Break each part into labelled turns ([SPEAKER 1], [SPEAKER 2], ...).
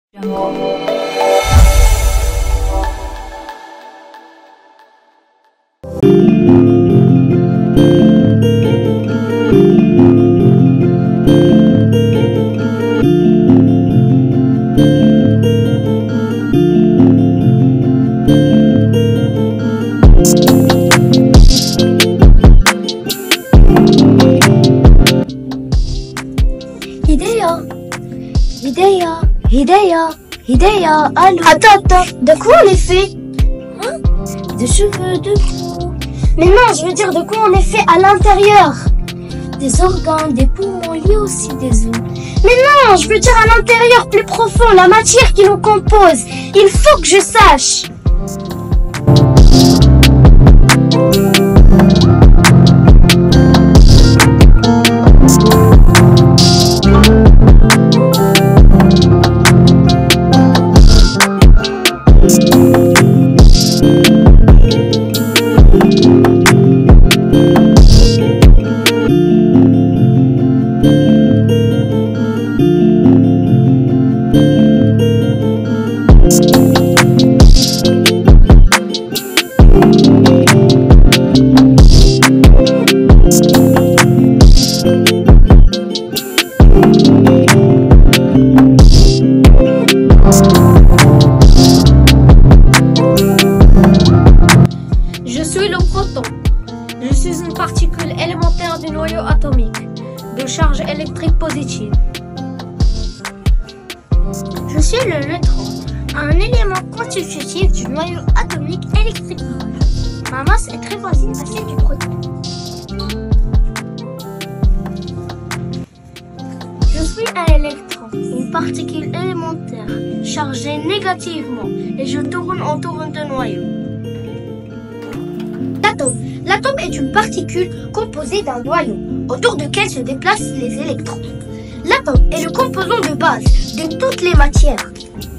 [SPEAKER 1] Hidéa, allô.
[SPEAKER 2] Attends, de quoi on est fait?
[SPEAKER 1] Hein? De cheveux, de peau.
[SPEAKER 2] Mais non, je veux dire de quoi on est fait à l'intérieur.
[SPEAKER 1] Des organes, des poumons, il y a aussi des os.
[SPEAKER 2] Mais non, je veux dire à l'intérieur plus profond, la matière qui nous compose. Il faut que je sache.
[SPEAKER 3] Je suis le proton. Je suis une particule élémentaire du noyau atomique, de charge électrique positive.
[SPEAKER 4] Je suis le neutron, un élément constitutif du noyau atomique électriquement. Ma masse est très voisine à celle du proton. Je suis un électron, une particule élémentaire, chargée négativement, et je tourne autour d'un noyau.
[SPEAKER 2] L'atome est une particule composée d'un noyau, autour duquel se déplacent les électrons. L'atome est le composant de base de toutes les matières.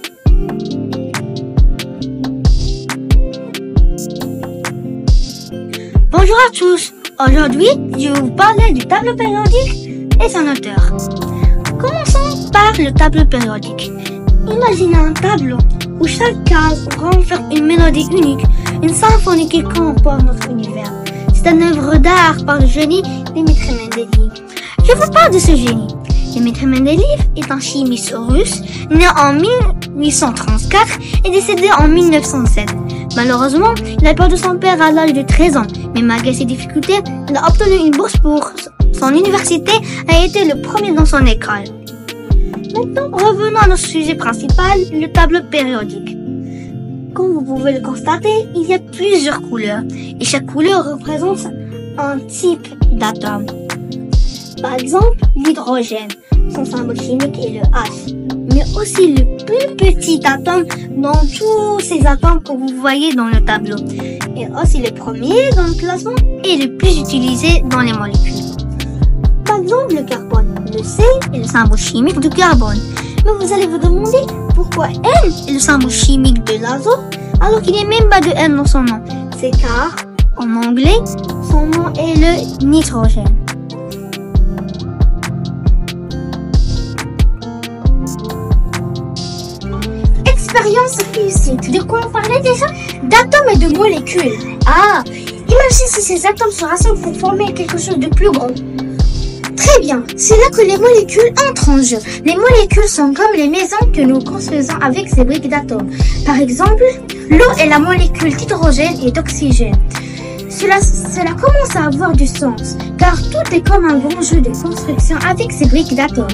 [SPEAKER 5] Bonjour à tous. Aujourd'hui, je vais vous parler du tableau périodique et son auteur. Commençons par le tableau périodique. Imaginez un tableau où chaque case renferme une mélodie unique, une symphonie qui compose notre univers. C'est une œuvre d'art par le génie Dimitri Mendeleïev. Je vous parle de ce génie. Dimitri Mendeleïev est un chimiste russe, né en 1834 et décédé en 1907. Malheureusement, il a perdu son père à l'âge de 13 ans, mais malgré ses difficultés, il a obtenu une bourse pour son université et a été le premier dans son école. Maintenant, revenons à notre sujet principal, le tableau périodique. Comme vous pouvez le constater, il y a plusieurs couleurs et chaque couleur représente un type d'atome. Par exemple, l'hydrogène, son symbole chimique est le H, mais aussi le plus petit atome dans tous ces atomes que vous voyez dans le tableau, et aussi le premier dans le classement et le plus utilisé dans les molécules. Par exemple, le carbone, le C est le symbole chimique du carbone. Mais vous allez vous demander pourquoi N est le symbole chimique de l'azote alors qu'il n'y a même pas de N dans son nom. C'est car, en anglais, son nom est le nitrogène.
[SPEAKER 2] Expérience physique. De quoi on parlait déjà? D'atomes et de molécules. Ah, imagine si ces atomes se rassemblent pour former quelque chose de plus grand. Très bien, c'est là que les molécules entrent en jeu. Les molécules sont comme les maisons que nous construisons avec ces briques d'atomes. Par exemple, l'eau est la molécule d'hydrogène et d'oxygène. Cela commence à avoir du sens, car tout est comme un grand jeu de construction avec ces briques d'atomes.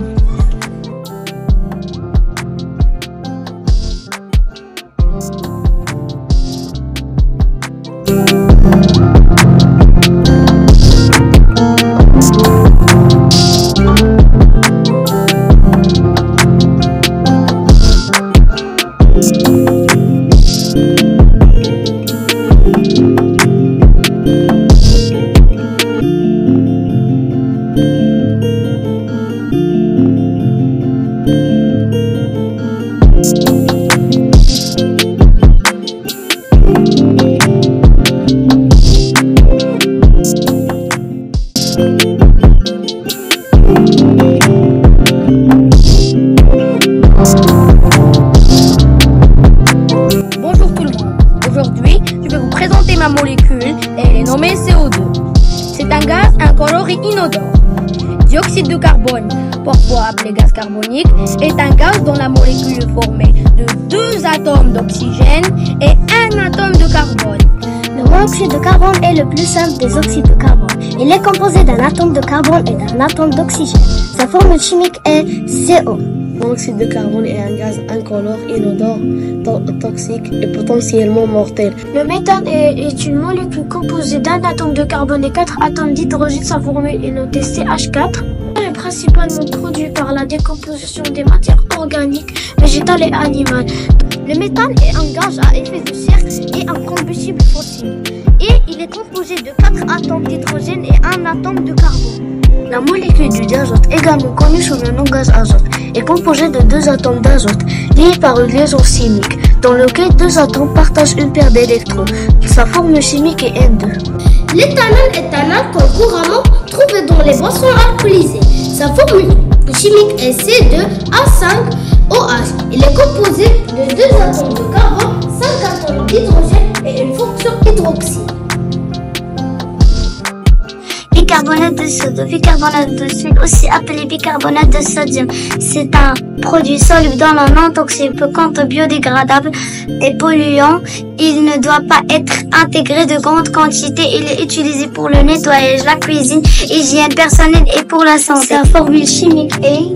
[SPEAKER 3] carbone, parfois appelé gaz carbonique, est un gaz dont la molécule est formée de 2 atomes d'oxygène et 1 atome de carbone.
[SPEAKER 2] Le monoxyde de carbone est le plus simple des oxydes de carbone. Il est composé d'un atome de carbone et d'un atome d'oxygène. Sa formule chimique est CO.
[SPEAKER 6] Le monoxyde de carbone est un gaz incolore, inodore, toxique et potentiellement mortel.
[SPEAKER 4] Le méthane est une molécule composée d'un atome de carbone et 4 atomes d'hydrogène. Sa formule est notée CH4. Il est principalement produit par la décomposition des matières organiques, végétales et animales.
[SPEAKER 5] Le méthane est un gaz à effet de serre et un combustible fossile. Et il est composé de 4 atomes d'hydrogène et 1 atome de carbone.
[SPEAKER 2] La molécule du diazote, également connue sous le nom gaz azote, est composée de 2 atomes d'azote liés par une liaison chimique, dans lequel 2 atomes partagent une paire d'électrons. Sa formule chimique est N2.
[SPEAKER 4] L'éthanol est un alcool couramment trouvé dans les boissons alcoolisées. Sa formule chimique est C2H5OH. Il est composé de 2 atomes de carbone, 5 atomes d'hydrogène et une fonction hydroxyle.
[SPEAKER 2] Bicarbonate de soude, bicarbonate de sucre, aussi appelé bicarbonate de sodium. C'est un produit soluble dans l'eau non toxique, peu biodégradable et polluant. Il ne doit pas être intégré de grandes quantités. Il est utilisé pour le nettoyage, la cuisine, hygiène personnelle et pour la santé. Sa formule chimique est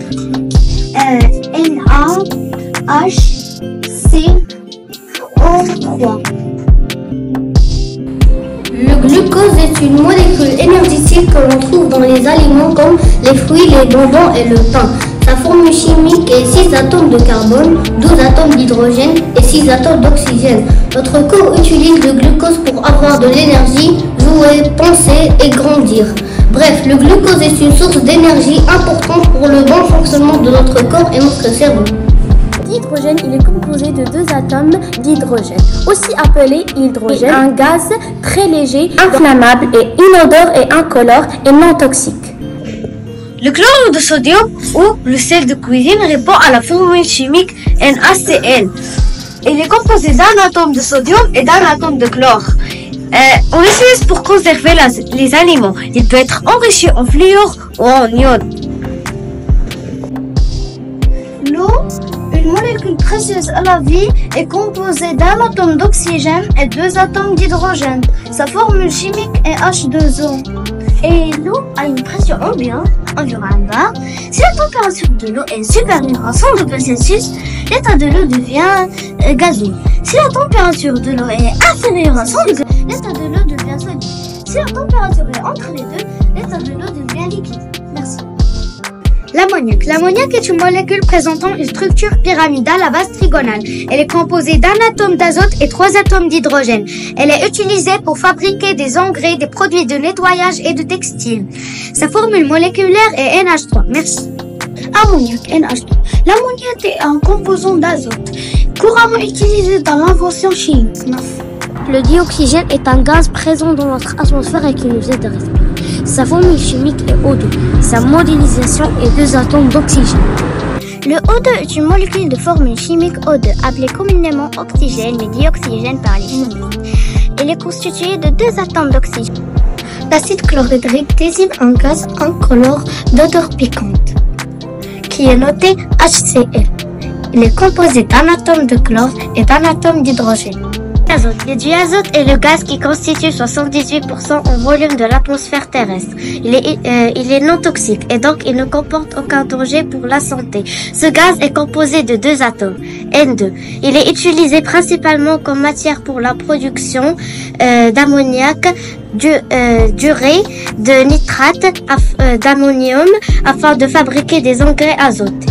[SPEAKER 2] NaHCO3.
[SPEAKER 4] Le glucose est une molécule énergétique que l'on trouve dans les aliments comme les fruits, les bonbons et le pain. Sa formule chimique est 6 atomes de carbone, 12 atomes d'hydrogène et 6 atomes d'oxygène. Notre corps utilise le glucose pour avoir de l'énergie, jouer, penser et grandir. Bref, le glucose est une source d'énergie importante pour le bon fonctionnement de notre corps et notre cerveau.
[SPEAKER 3] L'hydrogène, il est composé de 2 atomes d'hydrogène, aussi appelé hydrogène, un gaz très léger, inflammable et inodore et incolore et non toxique.
[SPEAKER 2] Le chlorure de sodium ou le sel de cuisine répond à la formule chimique NaCl. Il est composé d'un atome de sodium et d'un atome de chlore. On l'utilise pour conserver les aliments. Il peut être enrichi en fluor ou en iode. L'eau, une molécule précieuse à la vie, est composée d'un atome d'oxygène et 2 atomes d'hydrogène. Sa formule chimique est H2O. Et l'eau a une pression ambiante, environ 1 bar. Si la température de l'eau est supérieure à 100 degrés Celsius, l'état de l'eau devient gazeux. Si la température de l'eau est inférieure à 100 degrés, l'état de l'eau devient solide. Si la température est entre les deux, l'état de l'eau devient liquide. Merci.
[SPEAKER 5] L'ammoniac. L'ammoniac est une molécule présentant une structure pyramidale à base trigonale. Elle est composée d'un atome d'azote et 3 atomes d'hydrogène. Elle est utilisée pour fabriquer des engrais, des produits de nettoyage et de textile. Sa formule moléculaire est NH3. Merci.
[SPEAKER 2] Ammoniac, NH3. L'ammoniac est un composant d'azote, couramment utilisé dans l'invention chimique.
[SPEAKER 5] Le dioxygène est un gaz présent dans notre atmosphère et qui nous aide à respirer. Sa formule chimique est O2. Sa modélisation est 2 atomes d'oxygène.
[SPEAKER 2] Le O2 est une molécule de formule chimique O2, appelée communément oxygène mais dioxygène par les chimistes. Il est constitué de 2 atomes d'oxygène. L'acide chlorhydrique désigne un gaz incolore d'odeur piquante, qui est noté HCl. Il est composé d'un atome de chlore et d'un atome d'hydrogène. Le diazote est le gaz qui constitue 78% en volume de l'atmosphère terrestre. Il est non toxique et donc il ne comporte aucun danger pour la santé. Ce gaz est composé de 2 atomes, N2. Il est utilisé principalement comme matière pour la production d'ammoniac, d'urée, de nitrate d'ammonium afin de fabriquer des engrais azotés.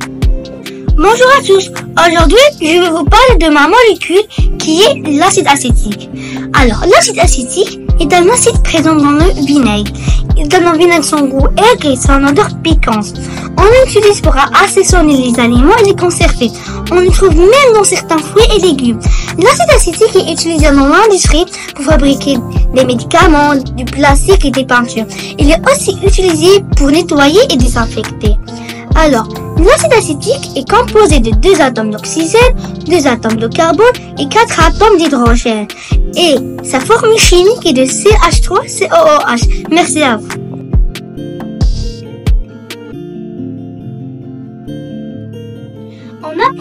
[SPEAKER 5] Bonjour à tous, aujourd'hui je vais vous parler de ma molécule qui est l'acide acétique. Alors l'acide acétique est un acide présent dans le vinaigre. Il donne au vinaigre son goût aigre et son odeur piquante. On l'utilise pour assaisonner les aliments et les conserver. On le trouve même dans certains fruits et légumes. L'acide acétique est utilisé dans l'industrie pour fabriquer des médicaments, du plastique et des peintures. Il est aussi utilisé pour nettoyer et désinfecter. Alors, l'acide acétique est composé de 2 atomes d'oxygène, 2 atomes de carbone et 4 atomes d'hydrogène. Et sa formule chimique est de CH3COOH. Merci à vous.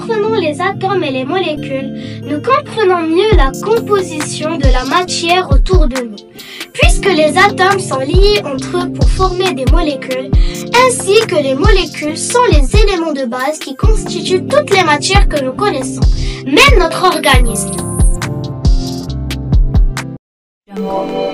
[SPEAKER 2] comprenant les atomes et les molécules, nous comprenons mieux la composition de la matière autour de nous, puisque les atomes sont liés entre eux pour former des molécules, ainsi que les molécules sont les éléments de base qui constituent toutes les matières que nous connaissons, même notre organisme.